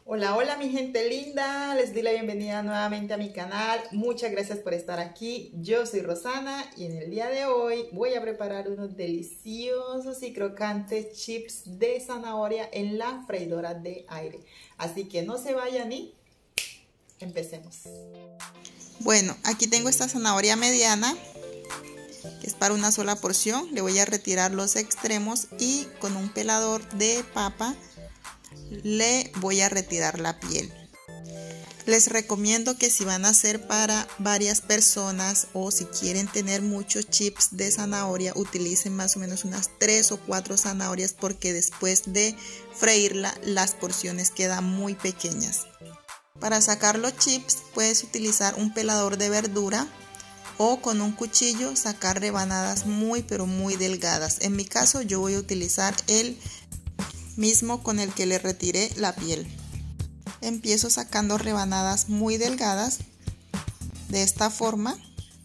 Hola, hola mi gente linda, les doy la bienvenida nuevamente a mi canal. Muchas gracias por estar aquí. Yo soy Rosana y en el día de hoy voy a preparar unos deliciosos y crocantes chips de zanahoria en la freidora de aire. Así que no se vayan y empecemos. Bueno, aquí tengo esta zanahoria mediana, que es para una sola porción. Le voy a retirar los extremos y con un pelador de papa le voy a retirar la piel. Les recomiendo que si van a hacer para varias personas o si quieren tener muchos chips de zanahoria, utilicen más o menos unas 3 o 4 zanahorias, porque después de freírla las porciones quedan muy pequeñas. Para sacar los chips puedes utilizar un pelador de verdura o con un cuchillo sacar rebanadas muy pero muy delgadas. En mi caso yo voy a utilizar el mismo con el que le retiré la piel. Empiezo sacando rebanadas muy delgadas de esta forma.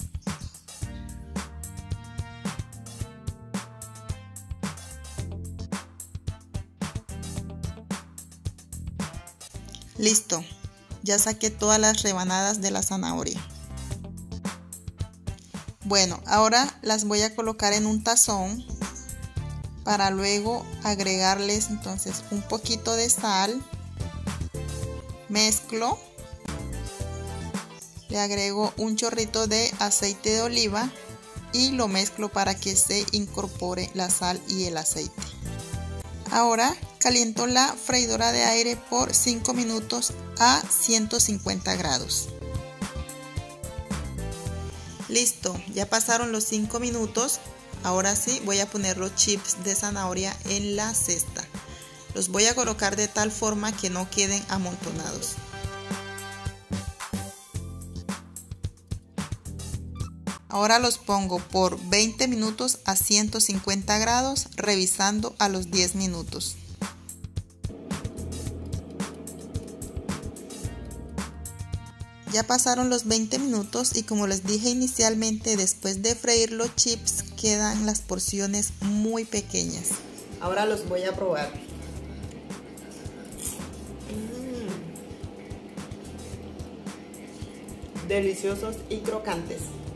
Listo, ya saqué todas las rebanadas de la zanahoria. Bueno, ahora las voy a colocar en un tazón para luego agregarles entonces un poquito de sal. Mezclo, le agrego un chorrito de aceite de oliva y lo mezclo para que se incorpore la sal y el aceite. Ahora caliento la freidora de aire por 5 minutos a 150 grados. Listo, ya pasaron los 5 minutos. Ahora sí voy a poner los chips de zanahoria en la cesta. Los voy a colocar de tal forma que no queden amontonados. Ahora los pongo por 20 minutos a 150 grados, revisando a los 10 minutos. Ya pasaron los 20 minutos y como les dije inicialmente, después de freír los chips quedan las porciones muy pequeñas. Ahora los voy a probar. Deliciosos y crocantes.